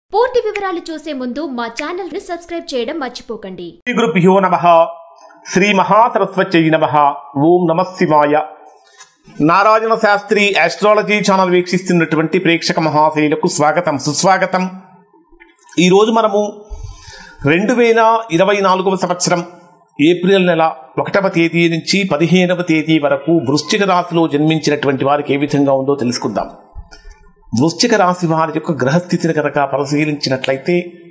పూర్తి వివరాలు చూసే ముందు మా ఛానల్ ని సబ్స్క్రైబ్ చేయడం మర్చిపోకండి. శ్రీ గురుభ్యో నమః. శ్రీ మహాసరస్వత్యై నమః. ఓం నమః శివాయ. నారాయణ శాస్త్రి ఆస్ట్రాలజీ ఛానల్ వీక్షిస్తున్నటువంటి ప్రేక్షక మహాశయులకు స్వాగతం, సుస్వాగతం. ఈరోజు మనము 2024వ సంవత్సరం ఏప్రిల్ నెల 1వ తేదీ నుంచి 15వ తేదీ వరకు వృశ్చిక రాశిలో జన్మించినటువంటి వారికి ఏ విధంగా ఉందో తెలుసుకుందాం. వృశ్చిక రాశి వారి యొక్క గ్రహస్థితిని కనుక పరిశీలించినట్లయితే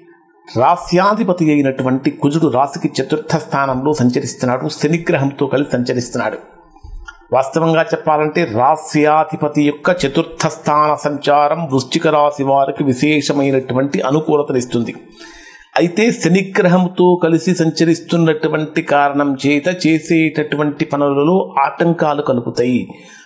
రాశ్యాధిపతి అయినటువంటి కుజుడు రాశికి 4వ స్థానంలో సంచరిస్తున్నాడు. శనిగ్రహంతో కలిసి సంచరిస్తున్నాడు. వాస్తవంగా చెప్పాలంటే రాశ్యాధిపతి యొక్క 4వ స్థాన సంచారం వృశ్చిక రాశి వారికి విశేషమైనటువంటి అనుకూలతనిస్తుంది. అయితే శనిగ్రహంతో కలిసి సంచరిస్తున్నటువంటి కారణం చేత చేసేటటువంటి పనులలో ఆటంకాలు కలుగుతాయి.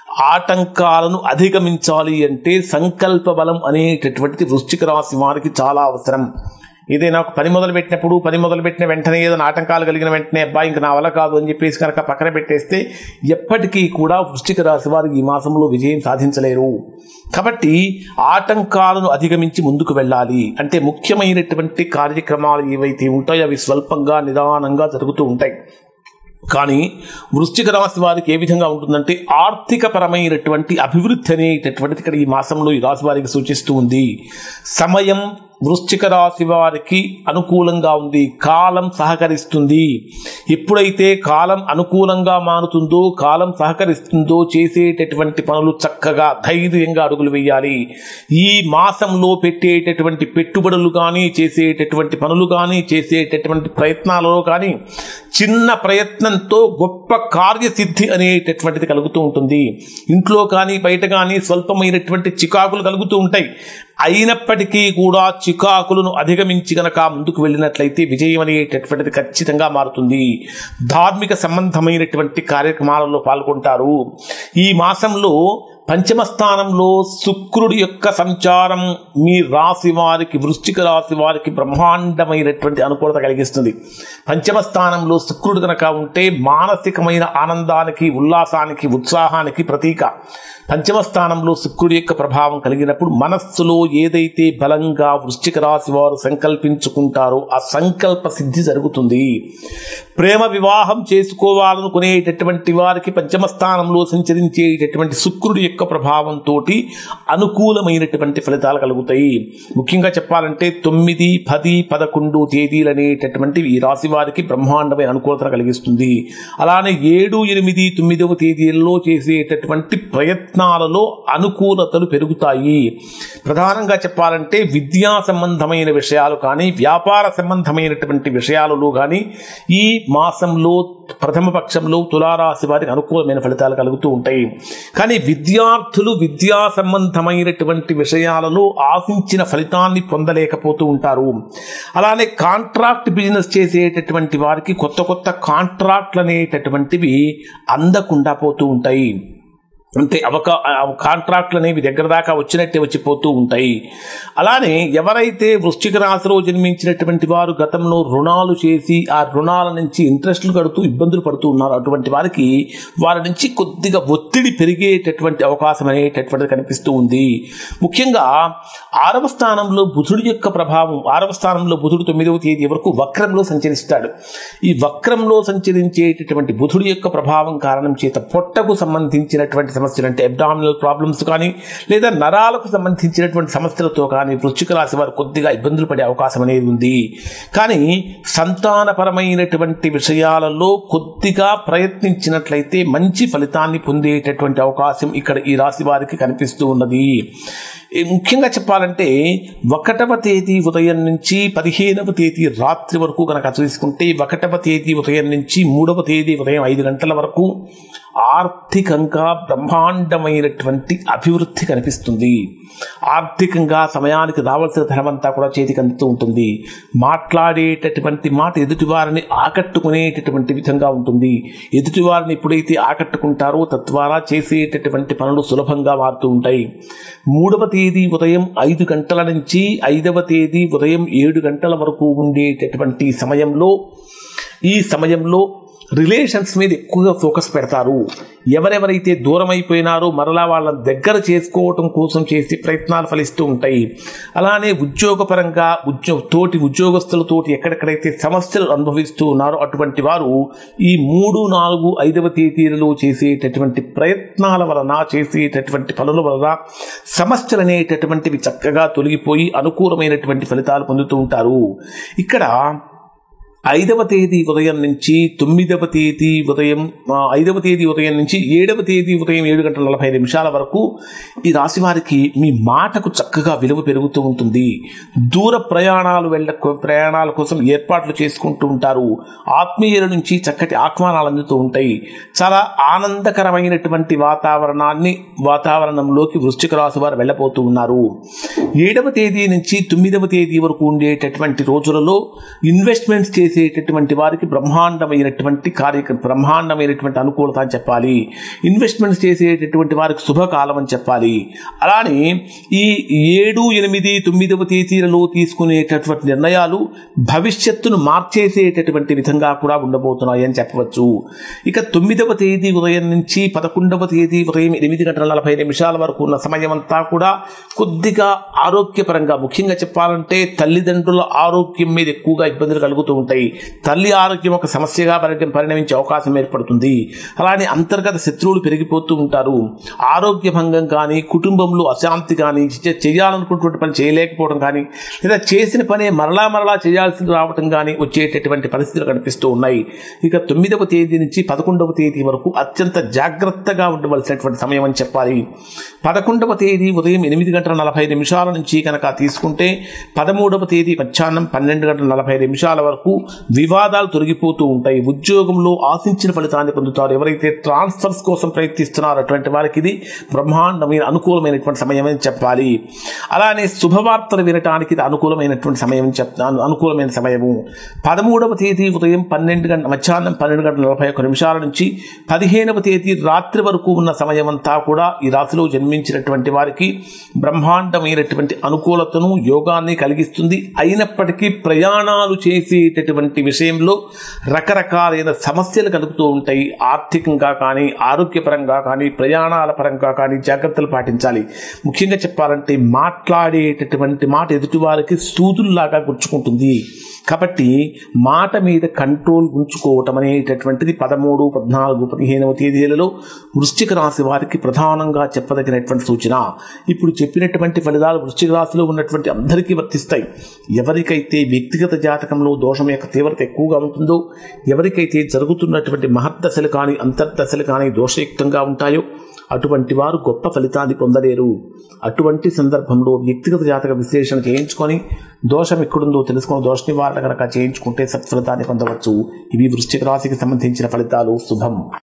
ఆటంకాలను అధిగమించాలి అంటే సంకల్ప బలం అనేటటువంటిది వృశ్చిక రాశి వారికి చాలా అవసరం. ఏదైనా ఒక పని మొదలుపెట్టిన వెంటనే ఏదైనా ఆటంకాలు కలిగిన వెంటనే అబ్బాయి ఇంక నా వల్ల కాదు అని చెప్పేసి కనుక పక్కన పెట్టేస్తే ఎప్పటికీ కూడా వృశ్చిక రాశి వారికి ఈ మాసంలో విజయం సాధించలేరు. కాబట్టి ఆటంకాలను అధిగమించి ముందుకు వెళ్ళాలి. అంటే ముఖ్యమైనటువంటి కార్యక్రమాలు ఏవైతే ఉంటాయో అవి స్వల్పంగా నిదానంగా జరుగుతూ ఉంటాయి. కానీ వృశ్చిక రాశి వారికి ఏ విధంగా ఉంటుందంటే ఆర్థికపరమైనటువంటి అభివృద్ధి అనేటటువంటిది ఇక్కడ ఈ మాసంలో ఈ రాశి వారికి సూచిస్తూ ఉంది. సమయం వృశ్చిక రాశి వారికి అనుకూలంగా ఉంది. కాలం సహకరిస్తుంది. ఎప్పుడైతే కాలం అనుకూలంగా మారుతుందో, కాలం సహకరిస్తుందో చేసేటటువంటి పనులు చక్కగా ధైర్యంగా అడుగులు వేయాలి. ఈ మాసంలో పెట్టేటటువంటి పెట్టుబడులు కానీ, చేసేటటువంటి పనులు కానీ, చేసేటటువంటి ప్రయత్నాలలో కానీ చిన్న ప్రయత్నంతో గొప్ప కార్యసిద్ధి అనేటటువంటిది కలుగుతూ ఉంటుంది. ఇంట్లో కానీ బయట కానీ స్వల్పమైనటువంటి చికాకులు కలుగుతూ ఉంటాయి. అయినప్పటికీ కూడా చికాకులను అధిగమించి గనక ముందుకు వెళ్ళినట్లయితే విజయం అనేటటువంటిది ఖచ్చితంగా మారుతుంది. ధార్మిక సంబంధమైనటువంటి కార్యక్రమాలలో పాల్గొంటారు. ఈ మాసంలో పంచమ స్థానంలో శుక్రుడి యొక్క సంచారం మీ రాశి వారికి, వృశ్చిక రాశి వారికి బ్రహ్మాండమైనటువంటి అనుకూలత కలిగిస్తుంది. పంచమ స్థానంలో శుక్రుడు కనుక ఉంటే మానసికమైన ఆనందానికి, ఉల్లాసానికి, ఉత్సాహానికి ప్రతీక. పంచమ స్థానంలో శుక్రుడి యొక్క ప్రభావం కలిగినప్పుడు మనస్సులో ఏదైతే బలంగా వృశ్చిక రాశి వారు సంకల్పించుకుంటారో ఆ సంకల్ప సిద్ధి జరుగుతుంది. ప్రేమ వివాహం చేసుకోవాలనుకునేటటువంటి వారికి పంచమ స్థానంలో సంచరించేటటువంటి శుక్రుడి యొక్క ప్రభావంతో అనుకూలమైనటువంటి ఫలితాలు కలుగుతాయి. ముఖ్యంగా చెప్పాలంటే 9, 10, 11 తేదీలు అనేటటువంటివి ఈ రాశి వారికి బ్రహ్మాండమైన అనుకూలత కలిగిస్తుంది. అలానే 7, 8, 9వ తేదీలలో చేసేటటువంటి ప్రయత్నాలలో అనుకూలతలు పెరుగుతాయి. ప్రధానంగా చెప్పాలంటే విద్యా సంబంధమైన విషయాలు కానీ, వ్యాపార సంబంధమైనటువంటి విషయాలలో కానీ ఈ మాసంలో ప్రథమ పక్షంలో తులారాశి వారికి అనుకూలమైన ఫలితాలు కలుగుతూ ఉంటాయి. కానీ విద్యార్థులు విద్యా సంబంధమైనటువంటి విషయాలలో ఆశించిన ఫలితాన్ని పొందలేకపోతూ ఉంటారు. అలానే కాంట్రాక్ట్ బిజినెస్ చేసేటటువంటి వారికి కొత్త కాంట్రాక్ట్లు అనేటటువంటివి అందకుండా పోతూ ఉంటాయి. అంటే కాంట్రాక్ట్లు అనేవి దగ్గర దాకా వచ్చినట్టే వచ్చిపోతూ ఉంటాయి. అలానే ఎవరైతే వృశ్చిక రాశిలో జన్మించినటువంటి వారు గతంలో రుణాలు చేసి ఆ రుణాల నుంచి ఇంట్రెస్ట్లు కడుతూ ఇబ్బందులు పడుతూ ఉన్నారు, అటువంటి వారికి వారి నుంచి కొద్దిగా ఒత్తిడి పెరిగేటటువంటి అవకాశం అనేటటువంటిది కనిపిస్తూ ఉంది. ముఖ్యంగా 6వ స్థానంలో బుధుడి యొక్క ప్రభావం, 6వ స్థానంలో బుధుడు 9వ తేదీ వరకు వక్రంలో సంచరిస్తాడు. ఈ వక్రంలో సంచరించేటటువంటి బుధుడి యొక్క ప్రభావం కారణం చేత పొట్టకు సంబంధించినటువంటి సమస్యలు అంటే అబ్డామినల్ ప్రాబ్లమ్స్ కానీ లేదా నరాలకు సంబంధించినటువంటి సమస్యలతో కానీ వృశ్చిక రాశి వారు కొద్దిగా ఇబ్బందులు పడే అవకాశం అనేది ఉంది. కానీ సంతానపరమైనటువంటి విషయాలలో కొద్దిగా ప్రయత్నించినట్లయితే మంచి ఫలితాన్ని పొందేటటువంటి అవకాశం ఇక్కడ ఈ రాశి వారికి కనిపిస్తూ ఉన్నది. ముఖ్యంగా చెప్పాలంటే 1వ తేదీ ఉదయం నుంచి 15వ తేదీ రాత్రి వరకు కనుక చూసుకుంటే 1వ తేదీ ఉదయం నుంచి 3వ తేదీ ఉదయం 5 గంటల వరకు ఆర్థికంగా బ్రహ్మాండమైనటువంటి అభివృద్ధి కనిపిస్తుంది. ఆర్థికంగా సమయానికి రావాల్సిన ధనమంతా కూడా చేతికి అందుతూ ఉంటుంది. మాట్లాడేటటువంటి మాట ఎదుటివారిని ఆకట్టుకునేటటువంటి విధంగా ఉంటుంది. ఎదుటివారిని ఎప్పుడైతే ఆకట్టుకుంటారో తద్వారా చేసేటటువంటి పనులు సులభంగా మారుతూ ఉంటాయి. 3వ తేదీ ఉదయం 5 గంటల నుంచి 5వ తేదీ ఉదయం 7 గంటల వరకు ఉండేటటువంటి సమయంలో ఈ సమయంలో రిలేషన్స్ మీద ఎక్కువగా ఫోకస్ పెడతారు. ఎవరెవరైతే దూరం అయిపోయినారో మరలా వాళ్ళని దగ్గర చేసుకోవటం కోసం చేసే ప్రయత్నాలు ఫలిస్తూ ఉంటాయి. అలానే ఉద్యోగపరంగా తోటి ఉద్యోగస్తులతోటి ఎక్కడెక్కడైతే సమస్యలు అనుభవిస్తూ ఉన్నారో అటువంటి వారు ఈ 3, 4, 5వ తేదీలలో చేసేటటువంటి ప్రయత్నాల వలన, చేసేటటువంటి పనుల వలన సమస్యలు అనేటటువంటివి చక్కగా తొలగిపోయి అనుకూలమైనటువంటి ఫలితాలు పొందుతూ ఉంటారు. ఇక్కడ 5వ తేదీ ఉదయం నుంచి 9వ తేదీ ఉదయం 5వ తేదీ ఉదయం నుంచి 7వ తేదీ ఉదయం 7:45 వరకు ఈ రాశి వారికి మీ మాటకు చక్కగా విలువ పెరుగుతూ ఉంటుంది. దూర ప్రయాణాల కోసం ఏర్పాట్లు చేసుకుంటూ ఉంటారు. ఆత్మీయుల నుంచి చక్కటి ఆహ్వానాలు అందుతూ ఉంటాయి. చాలా ఆనందకరమైనటువంటి వాతావరణంలోకి వృశ్చిక రాశి వారు వెళ్ళబోతూ ఉన్నారు. 7వ తేదీ నుంచి 9వ తేదీ వరకు ఉండేటటువంటి రోజులలో ఇన్వెస్ట్మెంట్స్ చేసేటటువంటి వారికి బ్రహ్మాండమైనటువంటి అనుకూలత అని చెప్పాలి. ఇన్వెస్ట్మెంట్స్ చేసేటటువంటి వారికి శుభకాలం అని చెప్పాలి. అలానే ఈ 7, 8, 9వ తేదీలలో తీసుకునేటటువంటి నిర్ణయాలు భవిష్యత్తును మార్చేసేటటువంటి విధంగా కూడా ఉండబోతున్నాయి అని చెప్పవచ్చు. ఇక 9వ తేదీ ఉదయం నుంచి 11వ తేదీ ఉదయం 8:45 వరకు ఉన్న సమయం అంతా కూడా కొద్దిగా ఆరోగ్యపరంగా, ముఖ్యంగా చెప్పాలంటే తల్లిదండ్రుల ఆరోగ్యం మీద ఎక్కువగా ఇబ్బందులు కలుగుతూ ఉంటాయి. తల్లి ఆరోగ్యం ఒక సమస్యగా పరిణమించే అవకాశం ఏర్పడుతుంది. అలానే అంతర్గత శత్రువులు పెరిగిపోతూ ఉంటారు. ఆరోగ్య భంగం కానీ, కుటుంబంలో అశాంతి కానీ, చేయాలనుకున్నటువంటి పని చేయలేకపోవడం కానీ, లేదా చేసిన పనే మరలా చేయాల్సి రావటం కానీ వచ్చేటటువంటి పరిస్థితులు కనిపిస్తూ ఉన్నాయి. ఇక 9వ తేదీ నుంచి 11వ తేదీ వరకు అత్యంత జాగ్రత్తగా ఉండవలసినటువంటి సమయం అని చెప్పాలి. 11వ తేదీ ఉదయం 8:45 నుంచి కనుక తీసుకుంటే 13వ తేదీ మధ్యాహ్నం 12:40 వరకు వివాదాలు తొలగిపోతూ ఉంటాయి. ఉద్యోగంలో ఆశించిన ఫలితాన్ని పొందుతారు. ఎవరైతే ట్రాన్స్ఫర్స్ కోసం ప్రయత్నిస్తున్నారో అటువంటి వారికి ఇది బ్రహ్మాండమైన అనుకూలమైనటువంటి సమయం అని చెప్పాలి. అలానే శుభవార్తలు వినటానికి ఇది అనుకూలమైనటువంటి సమయం అని అనుకూలమైన సమయము. 13వ తేదీ ఉదయం మధ్యాహ్నం 12:41 నుంచి 15వ తేదీ రాత్రి వరకు ఉన్న సమయం అంతా కూడా ఈ రాశిలో జన్మించినటువంటి వారికి బ్రహ్మాండమైనటువంటి అనుకూలతను, యోగాన్ని కలిగిస్తుంది. అయినప్పటికీ ప్రయాణాలు చేసేటటువంటి విషయంలో రకరకాలైన సమస్యలు కలుగుతూ ఉంటాయి. ఆర్థికంగా కానీ, ఆరోగ్యపరంగా కానీ, ప్రయాణాల పరంగా కానీ జాగ్రత్తలు పాటించాలి. ముఖ్యంగా చెప్పాలంటే మాట్లాడేటటువంటి మాట ఎదుటివారికి సూదుల్లాగా గుచ్చుకుంటుంది. కాబట్టి మాట మీద కంట్రోల్ ఉంచుకోవటం అనేటటువంటిది 13, 14, 15వ తేదీలలో వృశ్చిక రాశి వారికి ప్రధానంగా చెప్పదగినటువంటి సూచన. ఇప్పుడు చెప్పినటువంటి ఫలితాలు వృశ్చిక రాశిలో ఉన్నటువంటి అందరికీ వర్తిస్తాయి. ఎవరికైతే వ్యక్తిగత జాతకంలో దోషం యొక్క తీవ్రత ఎక్కువగా ఉంటుందో, ఎవరికైతే జరుగుతున్నటువంటి మహర్దశలు కానీ, అంతర్దశలు కానీ దోషయుక్తంగా ఉంటాయో అటువంటి వారు గొప్ప ఫలితాన్ని పొందలేరు. అటువంటి సందర్భంలో వ్యక్తిగత జాతక విశ్లేషణ చేయించుకొని దోషం ఎక్కడుందో తెలుసుకొని దోష నివారణ కనుక చేయించుకుంటే సత్ఫలితాన్ని పొందవచ్చు. ఇవి వృశ్చిక రాశికి సంబంధించిన ఫలితాలు. శుభం.